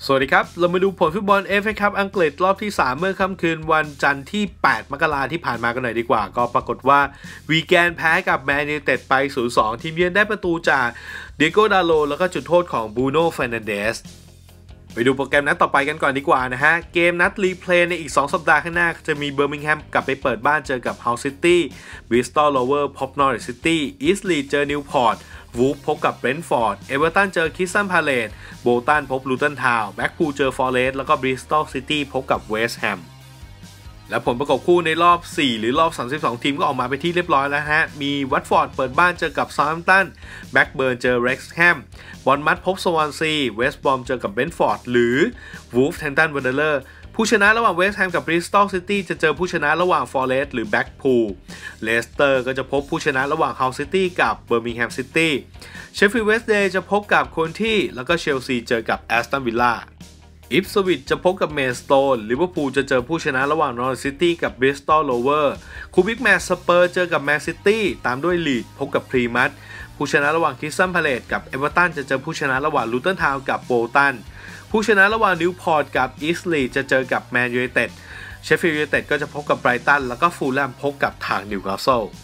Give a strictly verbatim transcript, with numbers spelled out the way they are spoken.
สวัสดีครับเรามาดูผลฟุตบอล เอฟ เอ คัพอังกฤษรอบที่สามเมื่อค่ำคืนวันจันทร์ที่แปดมกราคมที่ผ่านมากันหน่อยดีกว่าก็ปรากฏว่าวีแกนแพ้กับแมนยูไนเต็ดไป ศูนย์สอง ทีมเยือนได้ประตูจากเดียโกดาโลแล้วก็จุดโทษของบรูโน่เฟร์นันเดสไปดูโปรแกรมนัดต่อไปกันก่อนดีกว่านะฮะเกมนัดรีเพลย์ในอีกสองสัปดาห์ข้างหน้าจะมีเบอร์มิงแฮมกลับไปเปิดบ้านเจอกับเฮาซิตี้บริสตอลโรเวอร์พบนอริทซิตี้อีสต์ลีดเจอนิวพอร์ตวูฟพบกับเบรนท์ฟอร์ดเอเวอร์ตันเจอคริสตัลพาเลซโบลตันพบลูตันทาวน์แบ็กพูลเจอฟอเรสต์แล้วก็บริสตอลซิตี้พบกับเวสต์แฮมและผลประกบคู่ในรอบสี่หรือรอบสามสิบสองทีมก็ออกมาไปที่เรียบร้อยแล้วฮะมีวัตฟอร์ดเปิดบ้านเจอกับเซาท์แฮมป์ตันแบ็กเบิร์นเจอเร็กซ์แฮมบอร์นมัธพบสวอนซีเวสต์บรอมเจอกับเบรนท์ฟอร์ดหรือวูฟแฮมป์ตันวันเดอร์ผู้ชนะระหว่างเวสต์แฮมกับบริสตอลซิตี้จะเจอผู้ชนะระหว่างฟอเรสต์หรือแบ็กพูลเลสเตอร์ก็จะพบผู้ชนะระหว่างเฮาซิตี้กับเบอร์มิงแฮมซิตี้เชฟฟิลด์เวสต์เดย์จะพบกับโคนที่แล้วก็เชลซีเจอกับแอสตันวิลล่าอิปสวิชจะพบกับเมลสโตนลิเวอร์พูลจะเจอผู้ชนะระหว่างนอริทซิตี้กับบริสตอลโรเวอร์คูบิกแมนสเปอร์เจอกับแมนซิตี้ตามด้วยลีดพบกับพรีมัตผู้ชนะระหว่างคริสตัลพาเลซกับเอเวอร์ตันจะเจอผู้ชนะระหว่างลูตันทาวน์กับโบลตันผู้ชนะระหว่างนิวพอร์ตกับอีสต์ลีดจะเจอกับแมนยูไนเต็ดเชฟฟิลด์ยูไนเต็ดก็จะพบกับไบรตันแล้วก็ฟูลแลมพบกับทางนิวคาสเซิล